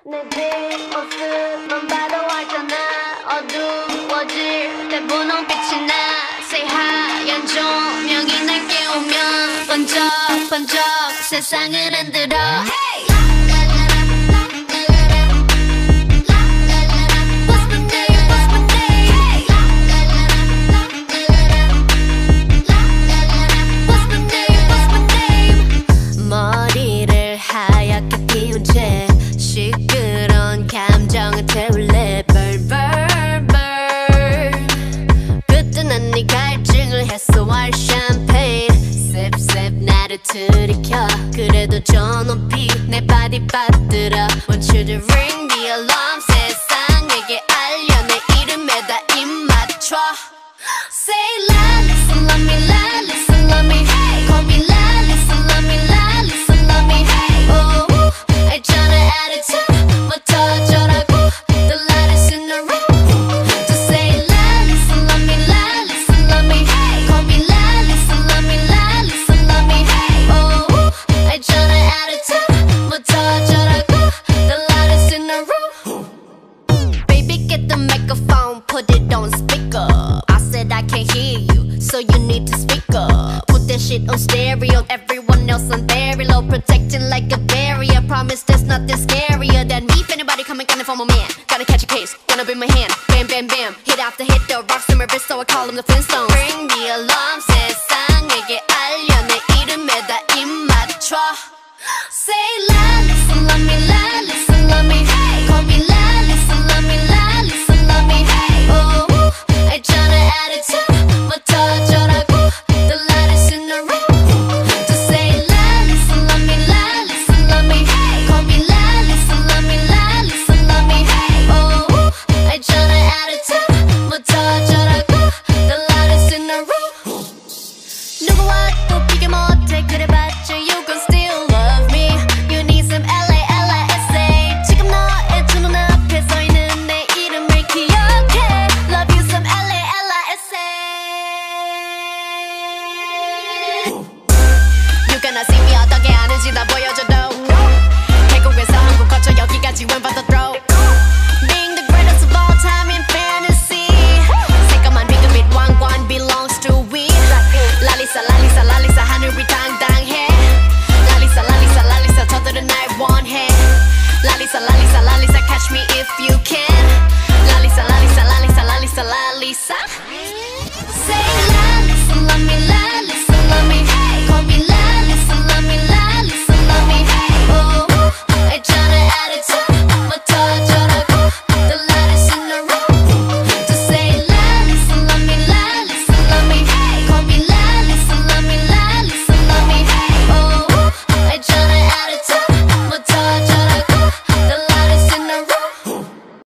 내 뒷모습만 봐도 알잖아. 어두워질 때 분홍빛이 나. 새하얀 조명이 날 깨우면 번쩍번쩍 세상을 흔들어. Hey! 머리를 하얗게 피운 채 시끄러운 감정을 태울래. 벌벌벌 그때는 네 갈증을 해소할 샴페인 셉셉 나를 들이켜. 그래도 저 높이 내 바디 빠뜨려. Want you to ring the alarm. 세상에게 알려 내 이름에다 입 맞춰. Say Lalisa love me, Lalisa love me, hey. Call me Lalisa love me, Lalisa love me, hey. Oh, 알잖아 attitude 뭐 터져라고. The lightest in the room. Just say Lalisa love me, Lalisa love me, hey. Call me Lalisa love me, Lalisa love me, hey. Oh, 알잖아 attitude 뭐 터져라고. The lightest in the room. Baby get the microphone, put it on speaker. I can't hear you, so you need to speak up. Put that shit on stereo, everyone else on very low. Protecting like a barrier, promise there's nothing scarier than me. If anybody coming for my man, gotta catch a case, wanna be my hand. Bam, bam, bam, hit after hit, the rocks in my wrist, so I call them the Flintstones. Ring the alarm, 세상에게 알려 내 이름에다 입 맞춰. Say Lalisa love me, Lalisa love me, hey. Call me Lalisa love me, Lalisa love me, hey. Oh, 알잖아 attitude 뭐 터져라고. The lightest in the room. Just say Lalisa love me, Lalisa love me, hey. Call me Lalisa love me, Lalisa love me, hey. Oh, 알잖아 attitude 뭐 터져라고. The lightest in the room. 누구와도 비교 못해 그래봤자 you gon' still love me. You need some Lalisa. 지금 너의 두 눈앞에 서 있는 내 이름을 기억해. Love you some Lalisa. You gonna see me 어떻게 하는지 다 보여줘도. 태국에서 한국 거쳐 여기까지 when but the throw. Being the greatest of all time in fantasy. 새까만 비그빛 왕관 belongs to we. Lalisa Lalisa Lalisa 하늘이 당당해. Lalisa Lalisa Lalisa 저들은 날 원해. Lalisa Lalisa Lalisa catch me if you